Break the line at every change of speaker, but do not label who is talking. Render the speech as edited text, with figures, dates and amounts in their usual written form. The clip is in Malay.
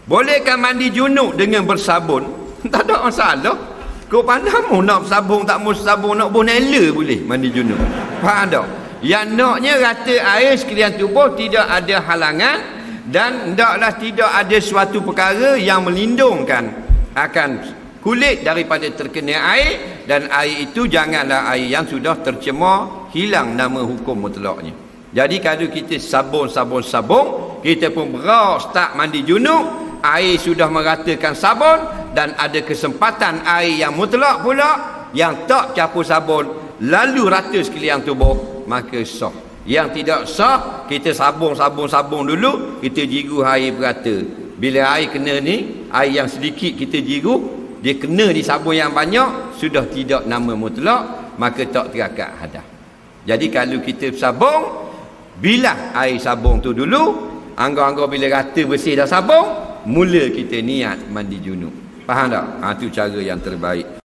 Bolehkah mandi junub dengan bersabun? Tak ada masalah. Kau pandang mau nak bersabun, tak mau bersabun, nak bonela boleh mandi junub. Faham tak? Yang naknya rata air sekalian tubuh tidak ada halangan, dan hendaklah tidak ada suatu perkara yang melindungkan akan kulit daripada terkena air, dan air itu janganlah air yang sudah tercemar, hilang nama hukum mutlaknya. Jadi kalau kita sabun, kita pun start mandi junub, air sudah meratakan sabun, dan ada kesempatan air yang mutlak pula yang tak campur sabun lalu rata sekalian tubuh, maka sah. Yang tidak sah, kita sabun dulu, kita jiru air berata. Bila air kena ni, air yang sedikit kita jiru, dia kena di sabun yang banyak, sudah tidak nama mutlak, maka tak terakat hadas. Jadi kalau kita sabun, bilah air sabun tu dulu, anggar-anggar bila rata bersih dah sabun, mula kita niat mandi junub. Faham tak? Itu cara yang terbaik.